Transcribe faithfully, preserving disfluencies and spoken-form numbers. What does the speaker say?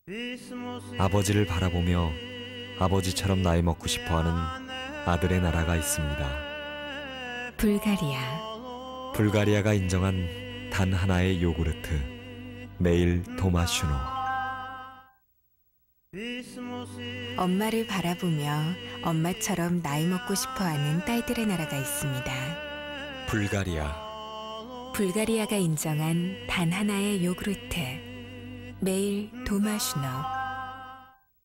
아버지를 바라보며 아버지처럼 나이 먹고 싶어하는 아들의 나라가 있습니다. 불가리아. 불가리아가 인정한 단 하나의 요구르트, 메일 도마슈노. 엄마를 바라보며 엄마처럼 나이 먹고 싶어하는 딸들의 나라가 있습니다. 불가리아. 불가리아가 인정한 단 하나의 요구르트, 메일 도마슈너.